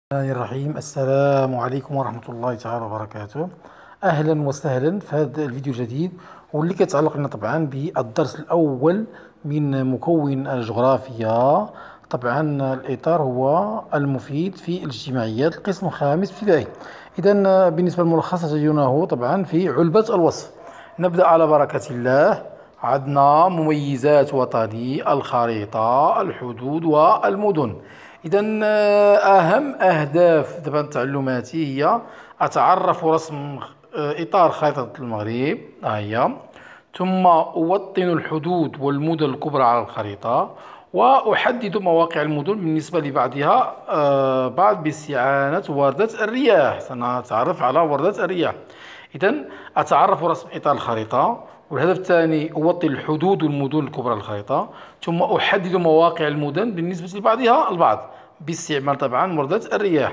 الرحمن الرحيم. السلام عليكم ورحمة الله تعالى وبركاته. أهلا وسهلا في هذا الفيديو الجديد واللي كيتعلق لنا طبعا بالدرس الأول من مكون الجغرافيا. طبعا الإطار هو المفيد في الاجتماعيات، القسم الخامس ابتدائي. إذا بالنسبة للملخص تجدونه طبعا في علبة الوصف. نبدأ على بركة الله. عندنا مميزات وطني، الخريطة، الحدود والمدن. إذا أهم أهداف طبعا تعلماتي هي أتعرف رسم إطار خريطة المغرب، هي، ثم أوطن الحدود والمدن الكبرى على الخريطة، وأحدد مواقع المدن بالنسبة لبعضها بعض باستعانة وردة الرياح. سنتعرف على وردة الرياح. إذا أتعرف رسم إطار الخريطة، والهدف الثاني أوطن الحدود والمدن الكبرى للخريطة، ثم أحدد مواقع المدن بالنسبة لبعضها البعض باستعمال طبعا وردة الرياح.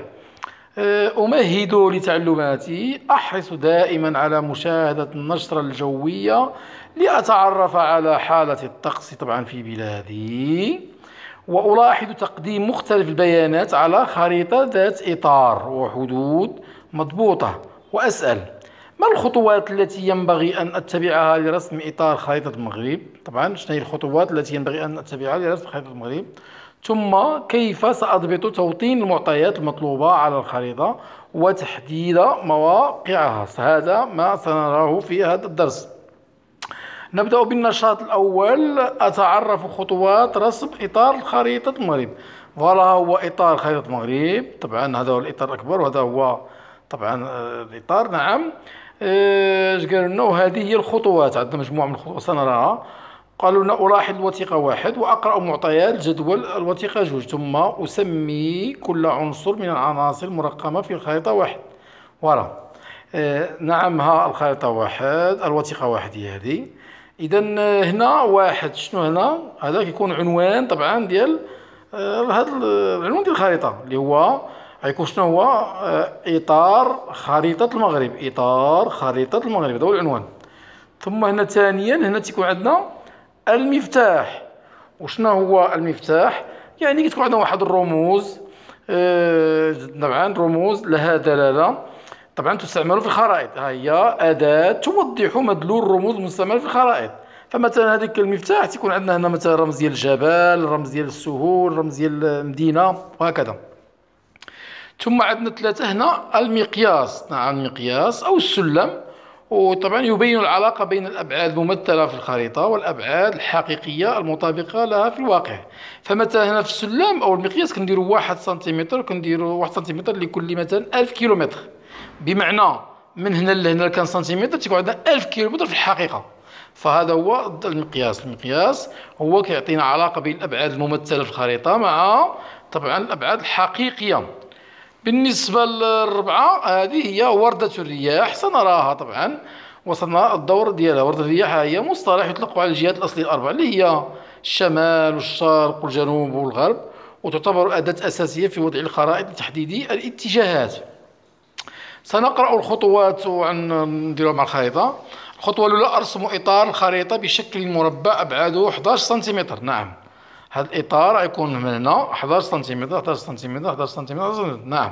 أمهد لتعلماتي، أحرص دائما على مشاهدة النشرة الجوية لأتعرف على حالة الطقس طبعا في بلادي، وألاحظ تقديم مختلف البيانات على خريطة ذات إطار وحدود مضبوطة، وأسأل: ما الخطوات التي ينبغي أن أتبعها لرسم إطار خريطة المغرب؟ طبعا شنو هي الخطوات التي ينبغي أن أتبعها لرسم خريطة المغرب؟ ثم كيف سأضبط توطين المعطيات المطلوبة على الخريطة وتحديد مواقعها؟ هذا ما سنراه في هذا الدرس. نبدأ بالنشاط الأول. أتعرف خطوات رسم إطار خريطة المغرب. فوالا هو إطار خريطة المغرب. طبعا هذا هو الإطار الأكبر، وهذا هو طبعا الإطار. نعم. اش قالوا لنا؟ وهذه هي الخطوات. عندنا مجموعة من الخطوات سنراها. قالوا لنا: ألاحظ الوثيقة 1 وأقرأ معطيات جدول الوثيقة 2، ثم أسمي كل عنصر من العناصر المرقمة في الخريطة 1. فوالا. نعم، ها الخريطة 1، الوثيقة 1 هي هذه. إذا هنا 1 شنو هنا؟ هذا كيكون عنوان طبعا ديال هذا العنوان ديال الخريطة، اللي هو غيكون شنو هو؟ إطار خريطة المغرب. إطار خريطة المغرب، هذا هو العنوان. ثم هنا ثانيا هنا تيكون عندنا المفتاح. وشنو هو المفتاح؟ يعني كتكون عندنا واحد الرموز، طبعا رموز لها دلالة، طبعا تستعمل في الخرائط. ها هي أداة توضح مدلول الرموز المستعملة في الخرائط. فمثلا هذيك المفتاح تكون عندنا هنا مثلا رمز ديال الجبل، رمز ديال السهول، رمز ديال المدينة، وهكذا. ثم عندنا 3 هنا المقياس. نعم، المقياس أو السلم، وطبعا يبين العلاقة بين الأبعاد الممثلة في الخريطة والأبعاد الحقيقية المطابقة لها في الواقع. فمثلا هنا في السلم أو المقياس كنديروا 1 سنتيمتر، كنديروا 1 سنتيمتر لكل مثلا 1000 كيلومتر. بمعنى من هنا لهنا كان سنتيمتر، تيكون عندنا 1000 كيلومتر في الحقيقة. فهذا هو المقياس. المقياس هو كيعطينا علاقة بين الأبعاد الممثلة في الخريطة مع طبعا الأبعاد الحقيقية. بالنسبة للرابعة، هذه هي وردة الرياح. سنراها طبعا وصلنا الدور ديالها. وردة الرياح هي مصطلح يطلق على الجهات الأصلية الأربعة، اللي هي الشمال والشرق والجنوب والغرب، وتعتبر أداة أساسية في وضع الخرائط لتحديد الاتجاهات. سنقرأ الخطوات ونديرها مع الخريطة. الخطوة الأولى: أرسم إطار الخريطة بشكل مربع أبعاده 11 سنتيمتر. نعم، هذا الإطار يكون من هنا 11 سنتيمتر، 11 سنتيمتر، 11 سنتيمتر، 11 سنتيمتر. نعم.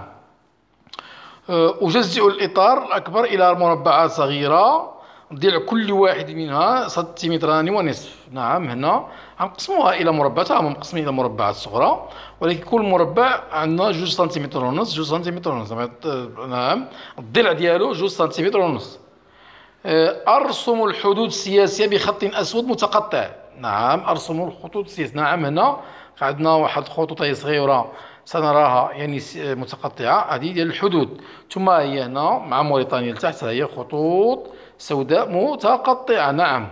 أجزئ الإطار الأكبر إلى مربعات صغيرة، ضلع كل واحد منها سنتيمتران ونصف. نعم، هنا غنقسموها إلى مربعات، مقسمين إلى مربعات صغرى، ولكن كل مربع عندنا 2 سنتيمتر ونص، 2 سنتيمتر ونص. نعم، الضلع ديالو 2 سنتيمتر ونص. أرسم الحدود السياسية بخط أسود متقطع. نعم، أرسم الخطوط السياسية. نعم، هنا عندنا واحد الخطوط صغيرة سنراها يعني متقطعة، هذه ديال الحدود. ثم هي هنا مع موريتانيا لتحت، هي خطوط سوداء متقطعة. نعم.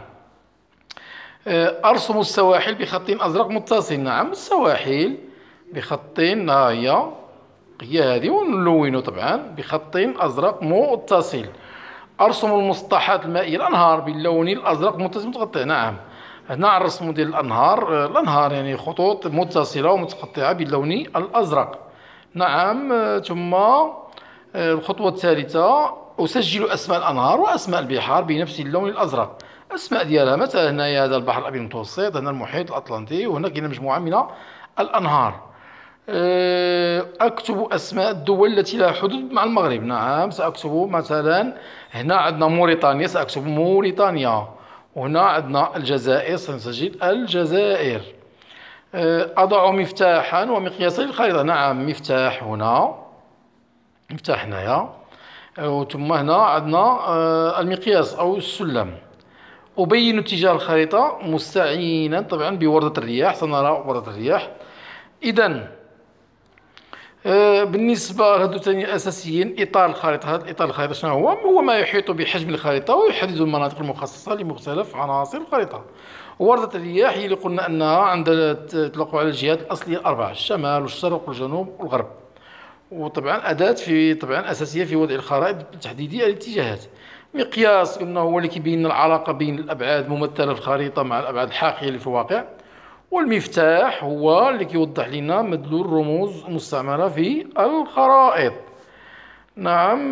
أرسم السواحل بخط أزرق متصل. نعم، السواحل بخط، هي هذه، ونلونه طبعا بخط أزرق متصل. أرسم المسطحات المائية، الأنهار، باللون الأزرق متصل متقطع. نعم، هنا الرسم ديال الأنهار. الأنهار يعني خطوط متصلة ومتقطعة باللون الأزرق. نعم. ثم الخطوة الثالثة: أسجل أسماء الأنهار وأسماء البحار بنفس اللون الأزرق. أسماء ديالها مثلا هنايا هذا البحر الأبيض المتوسط، هنا المحيط الأطلنطي، وهنا كاينة مجموعة من الأنهار. أكتب أسماء الدول التي لها حدود مع المغرب. نعم، سأكتب مثلا هنا عندنا موريتانيا، سأكتب موريتانيا. وهنا عندنا الجزائر، سنسجل الجزائر. أضع مفتاحا ومقياسا للخريطة. نعم، مفتاح هنا، مفتاح هنايا، ثم هنا عندنا المقياس أو السلم. أبين اتجاه الخريطة مستعينا طبعا بوردة الرياح. سنرى وردة الرياح. إذن بالنسبة لهذو الثانيين الأساسيين، إطار الخريطة. هذا إطار الخريطة شنو هو؟ هو ما يحيط بحجم الخريطة ويحدد المناطق المخصصة لمختلف عناصر الخريطة. وردة الرياح هي اللي قلنا أنها عند تطلق على الجهات الأصلية الأربعة: الشمال والشرق والجنوب والغرب. وطبعا أداة طبعا أساسية في وضع الخرائط بتحديد الاتجاهات. مقياس قلنا هو اللي كيبين العلاقة بين الأبعاد الممثلة في الخريطة مع الأبعاد الحقيقية اللي في الواقع. والمفتاح هو اللي كيوضح لنا مدلول الرموز المستعملة في الخرائط. نعم،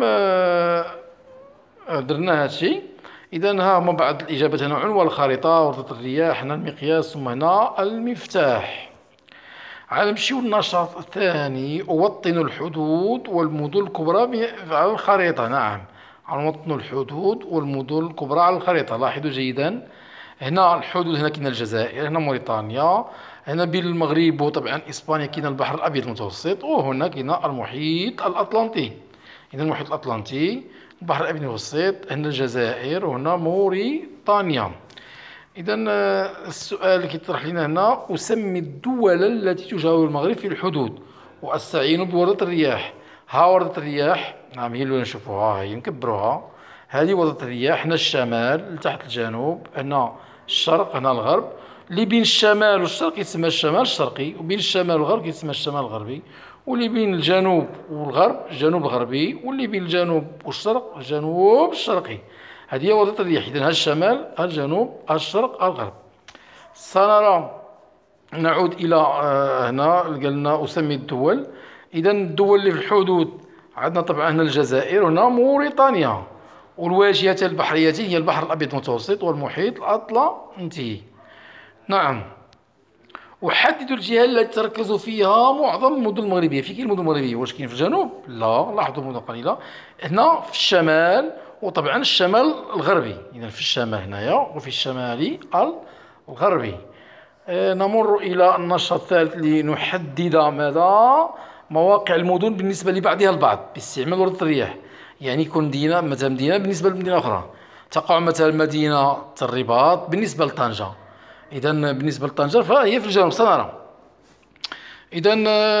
درنا هادشي. إذا ها هما بعض الإجابات هنا: عنوان الخريطة، وردة الرياح، هنا المقياس، ثم هنا المفتاح. غنمشيو للنشاط الثاني: أوطن الحدود والمدن الكبرى على الخريطة. نعم، غنوطن الحدود والمدن الكبرى على الخريطة. لاحظوا جيدا، هنا الحدود، هنا كاين الجزائر، هنا موريتانيا، هنا بين المغرب وطبعا إسبانيا كاين البحر الأبيض المتوسط، وهنا كاين المحيط الأطلنطي. هنا المحيط الأطلنطي، البحر الأبيض المتوسط، هنا الجزائر، وهنا موريتانيا. إذا السؤال اللي كيطرح لنا هنا: أسمي الدول التي تجاور المغرب في الحدود وأستعين بوردة الرياح. ها وردة الرياح، نعم، هي اللي نشوفوها، هي نكبروها. هذه وردة الرياح، هنا الشمال لتحت الجنوب، هنا الشرق، هنا الغرب. اللي بين الشمال والشرق يتسمى الشمال الشرقي، وبين الشمال والغرب يتسمى الشمال الغربي، واللي بين الجنوب والغرب الجنوب الغربي، واللي بين الجنوب والشرق الجنوب الشرقي. هذه هي وردة الرياح. إذن ها الشمال، ها الجنوب، ها الشرق، ها الغرب. سنرى، نعود إلى هنا قالنا أسمي الدول. إذا الدول اللي في الحدود عندنا طبعا هنا الجزائر، وهنا موريتانيا. والواجهتان البحريتين هي البحر الأبيض المتوسط والمحيط الأطلنطي. نعم. أحدد الجهة التي تركز فيها معظم المدن المغربية. في كاين المدن المغربية، واش كاين في الجنوب؟ لا، لاحظوا المدن قليلة. هنا في الشمال، وطبعا الشمال الغربي. إذا في الشمال هنايا، وفي الشمال الغربي. نمر إلى النشاط الثالث لنحدد ماذا؟ مواقع المدن بالنسبة لبعضها البعض باستعمال وردة الرياح. يعني يكون مدينة مثلا مدينة بالنسبة لمدينة أخرى. تقع مثلا مدينة الرباط بالنسبة لطنجة. إذا بالنسبة لطنجة فهي في الجنوب. سنرى. إذا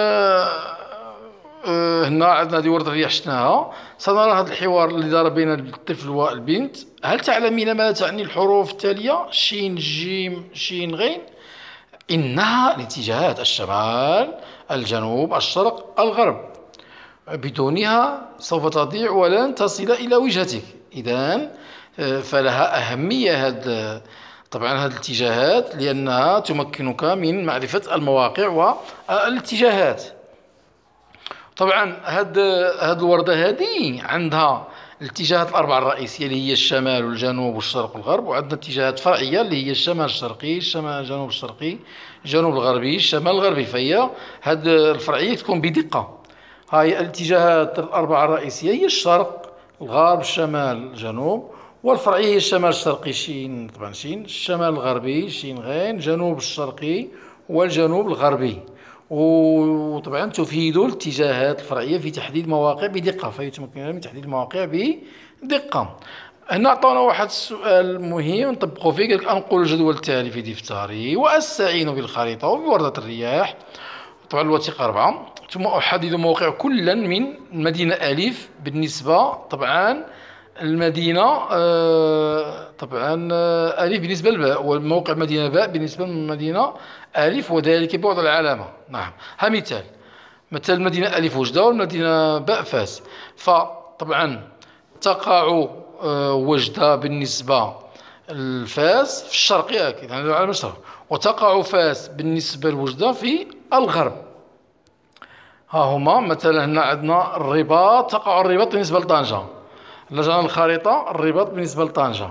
هنا عندنا هذه وردة الرياح شفناها. سنرى هذا الحوار اللي دار بين الطفل والبنت: هل تعلمين ماذا تعني الحروف التالية؟ شين، جيم، شين، غين. إنها الاتجاهات: الشمال، الجنوب، الشرق، الغرب. بدونها سوف تضيع ولن تصل إلى وجهتك. إذن فلها أهمية طبعا هذه الاتجاهات، لأنها تمكنك من معرفة المواقع والاتجاهات. طبعا هاد الوردة هذه عندها الاتجاهات الأربعة الرئيسية اللي هي الشمال والجنوب والشرق والغرب، وعندنا اتجاهات فرعية اللي هي الشمال الشرقي، الجنوب الشرقي، الجنوب الغربي، الشمال الغربي. فهي هاد الفرعية تكون بدقة. هاي الاتجاهات الأربعة الرئيسية هي الشرق، الغرب، الشمال، الجنوب. والفرعية هي الشمال الشرقي شين، طبعا شين، الشمال الغربي شين غين، الجنوب الشرقي والجنوب الغربي. وطبعا تفيد الاتجاهات الفرعية في تحديد مواقع بدقة، فهي تمكننا من تحديد المواقع بدقة. هنا عطانا واحد السؤال مهم نطبقوا فيه. قالك: أنقل الجدول التالي في دفتري وأستعين بالخريطة وبوردة الرياح. طبعا الوثيقة 4. ثم أحدد موقع كل من المدينة ألف بالنسبة طبعا المدينة طبعا ألف بالنسبة للباء، والموقع مدينة باء بالنسبة للمدينة ألف، وذلك بعد العلامة. نعم. ها مثال المدينة ألف وجدة والمدينة باء فاس. فطبعا تقع وجدة بالنسبة لفاس في الشرق، ياك يعني العالم الشرق، وتقع فاس بالنسبة لوجدة في الغرب. ها هما مثلا هنا عندنا الرباط، تقع الرباط بالنسبة لطنجة. لجنا الخريطة الرباط بالنسبة لطنجة.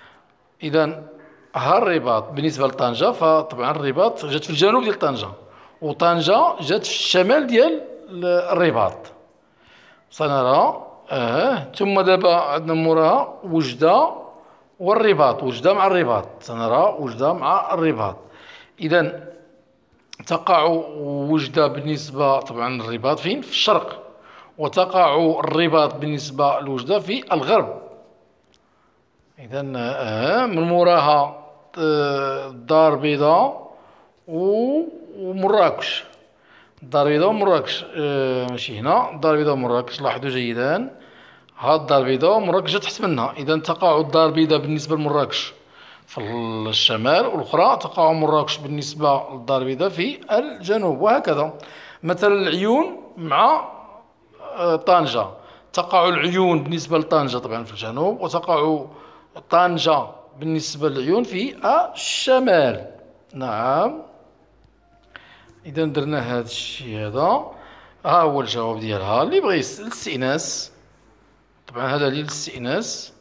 إذا ها الرباط بالنسبة لطنجة، فطبعا الرباط جات في الجنوب ديال طنجة، وطنجة جات في الشمال ديال الرباط. سنرى ثم دابا عندنا موراها وجدة والرباط، وجدة مع الرباط، سنرى وجدة مع الرباط. إذا تقع وجدة بالنسبة طبعا الرباط فين؟ في الشرق، وتقع الرباط بالنسبة لوجدة في الغرب. إذا من موراها الدار البيضاء ومراكش. الدار البيضاء ومراكش ماشي هنا، الدار البيضاء ومراكش، لاحظوا جيدا هاد الدار البيضاء ومراكش جات تحت منها. إذا تقع الدار البيضاء بالنسبة لمراكش في الشمال، والأخرى تقع مراكش بالنسبة للدار البيضاء في الجنوب، وهكذا. مثلا العيون مع طنجة، تقع العيون بالنسبة لطنجة طبعا في الجنوب، وتقع طنجة بالنسبة للعيون في الشمال. نعم. إذا درنا هذا الشيء هذا، ها هو الجواب ديالها. اللي بغى الاستئناس، طبعا هذا للاستئناس.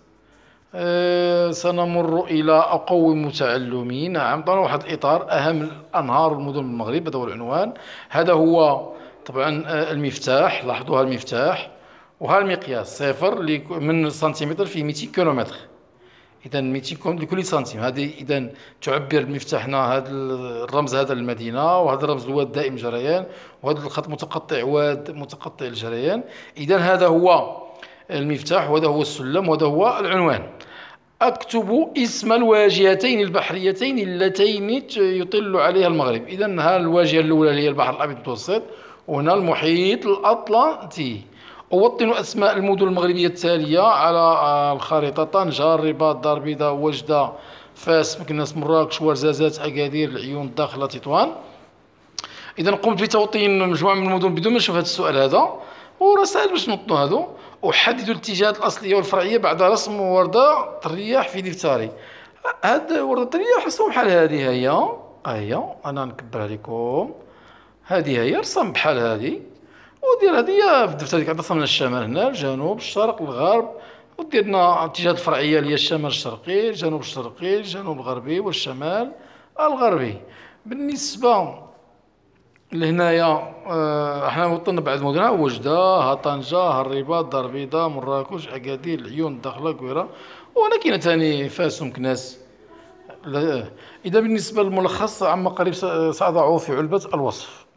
سنمر إلى أقوم تعلمي. نعم، طبعا واحد الإطار أهم الأنهار والمدن بالمغرب، هذا هو العنوان. هذا هو طبعا المفتاح، لاحظوا المفتاح، وها المقياس 0 من سنتيمتر في 200 كيلومتر. إذا 200 لكل سنتيم. هذه إذا تعبر مفتاحنا، هذا الرمز هذا المدينة، وهذا الرمز الواد دائم الجريان، وهذا الخط متقطع واد متقطع الجريان. إذا هذا هو المفتاح، وهذا هو السلم، وهذا هو العنوان. أكتب اسم الواجهتين البحريتين اللتين يطل عليها المغرب. إذا ها الواجهة الأولى هي البحر الأبيض المتوسط، وهنا المحيط الأطلنطي. أوطن أسماء المدن المغربية التالية على الخريطة: طنجة، الرباط، دار البيضاء، وجدة، فاس، مكناس، مراكش، ورزازات، أكادير، العيون، الداخلة، تطوان. إذا قمت بتوطين مجموعة من المدن بدون ما نشوف هذا السؤال هذا، ورسائل باش نوطنوا هذو. أحدد الاتجاهات الأصلية والفرعية بعد رسم وردة الرياح في دفتري. هاد وردة الرياح رسموا بحال هذه، هي أنا نكبرها لكم. هذه هي رسم بحال هذه، ودير هذه في الدفتر ديك عطاتها من الشمال هنا، الجنوب، الشرق، الغرب، وديرنا الاتجاهات الفرعية اللي هي الشمال الشرقي، الجنوب الشرقي، الجنوب الغربي، والشمال الغربي. بالنسبة لهنايا احنا وطننا بعد المدن: وجدة، ها طنجة، ها الرباط، دار البيضاء، مراكش، أكادير، العيون، الداخلة، كويرة، وهنا كاينة ثاني فاس ومكناس. إذا بالنسبة للملخص عما قريب سأضعه في علبة الوصف.